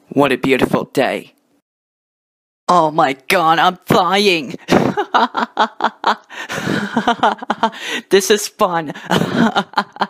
What a beautiful day. Oh my god, I'm flying! This is fun.